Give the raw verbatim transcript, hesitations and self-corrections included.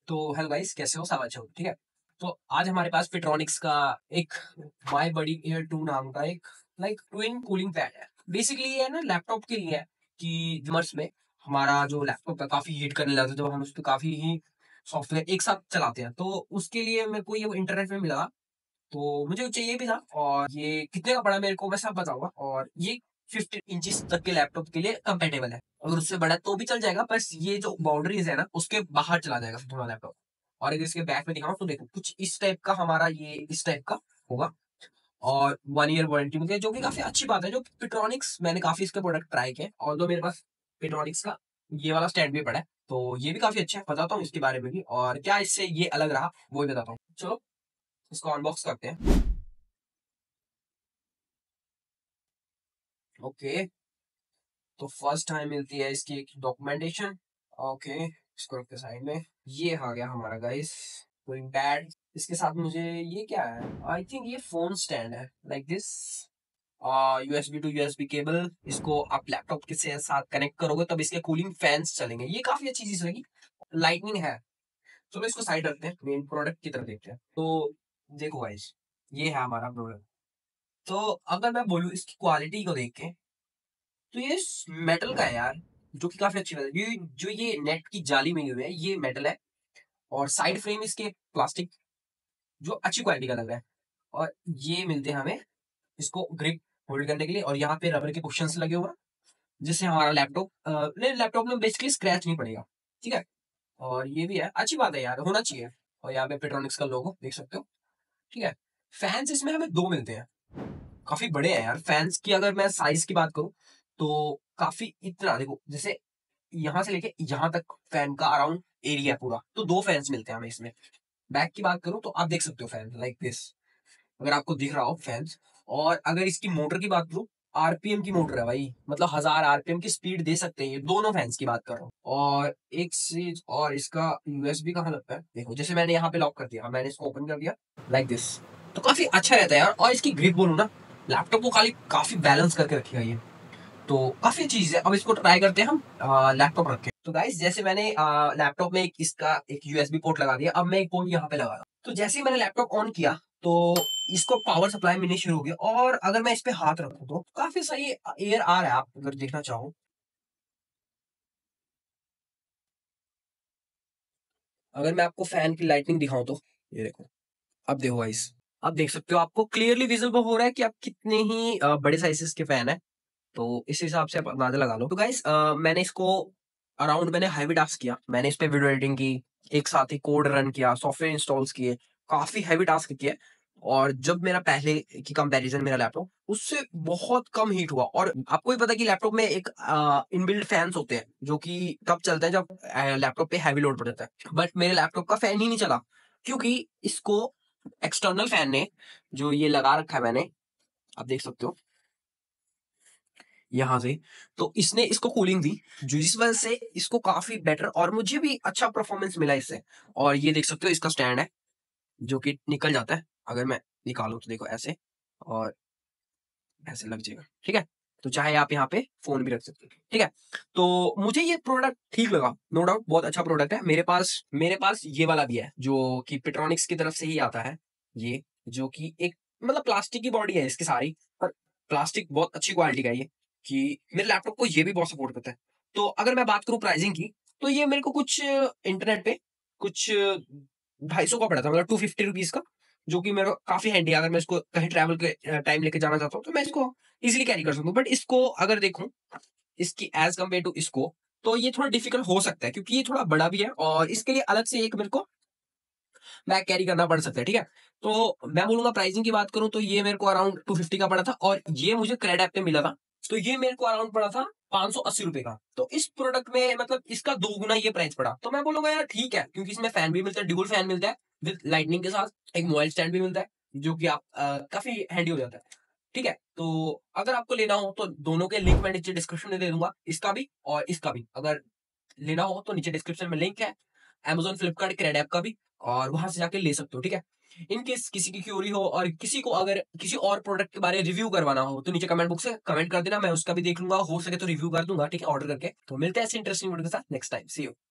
तो hello guys, कैसे हो? सब अच्छे हो? ठीक है। तो आज हमारे पास फिट्रॉनिक्स का एक माई बडी एयर टू नाम का एक लाइक ट्विन कूलिंग फैन है। बेसिकली ये है ना, लैपटॉप के लिए है कि विमर्श में हमारा जो लैपटॉप है काफी हीट करने लगता है जब हम उस पर काफी ही सॉफ्टवेयर एक साथ चलाते हैं। तो उसके लिए मेरे को ये इंटरनेट में मिला, तो मुझे चाहिए भी था। और ये कितने का पड़ा मेरे को मैं सब बताऊंगा। और ये फिफ्टीन इंचिस तक के लैपटॉप के लिए कंपेटेबल है। अगर उससे बड़ा तो भी चल जाएगा, बस ये जो बाउंड्रीज है ना उसके बाहर चला जाएगा फिर थोड़ा लैपटॉप। और अगर इसके बैक में दिखाऊं तो देखो कुछ इस टाइप का हमारा ये इस टाइप का होगा। और वन ईयर वारंटी मिलती है, जो कि काफी अच्छी बात है। जो पिट्रॉनिक्स मैंने काफी इसके प्रोडक्ट ट्राई किए, और दो मेरे पास पिट्रॉनिक्स का ये वाला स्टैंड भी पड़ा है, तो ये भी काफी अच्छा है। बताता हूँ इसके बारे में भी और क्या इससे ये अलग रहा वो भी बताता हूँ। चलो इसको अनबॉक्स करते हैं। ओके, तो फर्स्ट टाइम मिलती है इसकी एक डॉक्यूमेंटेशन। ओके, इसको रखते साइड में। ये आ गया हमारा गाइस गोइंग बैड। इसके साथ मुझे ये क्या है, आई थिंक ये फोन स्टैंड है like this. USB to USB cable, इसको आप लैपटॉप के से साथ कनेक्ट करोगे तब इसके कूलिंग फैंस चलेंगे। ये काफी अच्छी चीज लगी। लाइटनिंग है। चलो इसको साइड रखते हैं, मेन प्रोडक्ट की तरफ देखते हैं। तो देखो गाइस, ये है हमारा प्रोडक्ट। तो अगर मैं बोलूँ इसकी क्वालिटी को देख के, तो ये मेटल का है यार, जो कि काफी अच्छी बात है। ये जो ये नेट की जाली में हुई है ये मेटल है। और साइड फ्रेम इसके प्लास्टिक, जो अच्छी क्वालिटी का लग रहा है। और ये मिलते हैं हमें इसको ग्रिप होल्ड करने के लिए, और यहाँ पे रबर के कुशन लगे हुए हैं, जिससे हमारा लैपटॉप लैपटॉप में बेसिकली स्क्रैच नहीं पड़ेगा। ठीक है। और ये भी है, अच्छी बात है यार, होना चाहिए। और यहाँ पे पेट्रोनिक्स का लोगो देख सकते हो। ठीक है। फैंस इसमें हमें दो मिलते हैं, काफी बड़े हैं यार फैंस की। अगर मैं साइज की बात करूं तो काफी इतना देखो, जैसे यहाँ से लेके यहाँ तक फैन का अराउंड एरिया पूरा, तो दो फैंस मिलते हैं हमें इसमें। बैक की बात करूं तो आप देख सकते हो फैन लाइक दिस, अगर आपको दिख रहा हो फैंस। और अगर इसकी मोटर की बात करूं, आरपीएम की मोटर है भाई, मतलब हजार आरपीएम की स्पीड दे सकते हैं ये दोनों फैंस की बात कर रहा हूँ। और एक चीज और, इसका यूएसबी कहाँ लगता है देखो, जैसे मैंने यहाँ पे लॉक कर दिया, मैंने इसको ओपन कर दिया लाइक दिस, तो काफी अच्छा रहता है यार। और इसकी ग्रिप बोलूं ना, लैपटॉप को खाली काफी बैलेंस करके रखेगा ये, तो काफी चीज है। अब इसको ट्राई करते हैं हम लैपटॉप रख के। तो गाइस जैसे मैंने लैपटॉप में एक इसका एक यूएसबी पोर्ट लगा दिया, अब मैं एक पोर्ट यहाँ पे लगा रहा हूँ। तो जैसे ही मैंने लैपटॉप ऑन किया तो इसको पावर सप्लाई मिलनी शुरू हो गई। और अगर मैं इस पे हाथ रखूं तो काफी सही एयर आ रहा है, आप अगर देखना चाहो। अगर मैं आपको फैन की लाइटनिंग दिखाऊं तो ये देखो, अब देखो गाइस, आप देख सकते हो, आपको क्लियरली विजिबल हो रहा है कि आप कितने ही अ, बड़े साइजेस के फैन है। तो इस हिसाब से आप अंदाजा लगा लो। तो गाइस मैंने इसको अराउंड मैंने हैवी टास्क किया, मैंने इस पे वीडियो एडिटिंग की, एक साथ ही कोड रन किया, सॉफ्टवेयर इंस्टॉल्स किए, काफी हैवी टास्क किए। और जब मेरा पहले की कंपैरिजन मेरा लैपटॉप उससे बहुत कम हीट हुआ। और आपको भी पता है कि लैपटॉप में एक इनबिल्ट फैंस होते हैं जो कि तब चलते हैं जब लैपटॉप पे हैवी लोड पड़ जाता है। बट मेरे लैपटॉप का फैन ही नहीं चला, क्योंकि इसको एक्सटर्नल फैन ने, जो ये लगा रखा है मैंने, आप देख सकते हो यहाँ से, तो इसने इसको कूलिंग दी, जो जिस वजह से इसको काफी बेटर और मुझे भी अच्छा परफॉर्मेंस मिला इससे। और ये देख सकते हो इसका स्टैंड है, जो कि निकल जाता है। अगर मैं निकालूं तो देखो ऐसे, और ऐसे लग जाएगा। ठीक है। तो चाहे आप यहाँ पे फोन भी रख सकते हो। ठीक है। तो मुझे ये प्रोडक्ट ठीक लगा, नो डाउट बहुत अच्छा प्रोडक्ट है। मेरे पास मेरे पास ये वाला भी है, जो कि पेट्रॉनिक्स की तरफ से ही आता है। ये जो कि एक मतलब प्लास्टिक की बॉडी है इसकी सारी, पर प्लास्टिक बहुत अच्छी क्वालिटी का है ये, कि मेरे लैपटॉप को ये भी बहुत सपोर्ट करता है। तो अगर मैं बात करूं प्राइसिंग की, तो ये मेरे को कुछ इंटरनेट पे कुछ ढाई सौ का पड़ा था, मतलब टू फिफ्टी रुपीज का, जो कि मेरा काफी हैंडी है। अगर मैं इसको कहीं ट्रैवल के टाइम लेके जाना चाहता हूँ तो मैं इसको इजीली कैरी कर सकता हूँ। बट इसको अगर देखूं, इसकी एज कम्पेयर टू इसको, तो ये थोड़ा डिफिकल्ट हो सकता है, क्योंकि ये थोड़ा बड़ा भी है और इसके लिए अलग से एक मेरे को बैग कैरी करना पड़ सकता है। ठीक है। तो मैं बोलूंगा प्राइसिंग की बात करूं तो ये मेरे को अराउंड टू फिफ्टी का पड़ा था, और ये मुझे क्रेड ऐप पे मिला था, तो ये मेरे को अराउंड पड़ा था पांच सौ अस्सी रुपए का। तो इस प्रोडक्ट में मतलब इसका दो गुना ये प्राइस पड़ा, तो मैं बोलूंगा यार ठीक है, क्योंकि इसमें फैन भी मिलता है, ड्यूल फैन मिलता है विद लाइटनिंग के साथ, एक मोबाइल स्टैंड भी मिलता है, जो कि आप अ, काफी हैंडी हो जाता है। ठीक है। तो अगर आपको लेना हो तो दोनों के लिंक मैं नीचे डिस्क्रिप्शन में दे दूंगा, इसका भी और इसका भी। अगर लेना हो तो नीचे डिस्क्रिप्शन में लिंक है, Amazon फ्लिपकार्ट क्रेड ऐप का भी, और वहां से जाके ले सकते हो। ठीक है। इन केस किसी की क्यूरी हो और किसी को अगर किसी और प्रोडक्ट के बारे में रिव्यू करवाना हो तो नीचे कमेंट बॉक्स से कमेंट कर देना, मैं उसका भी देख लूंगा, हो सके तो रिव्यू कर दूंगा। ठीक है, ऑर्डर करके। तो मिलते हैं ऐसे इंटरेस्टिंग वीडियो के साथ नेक्स्ट टाइम। C you.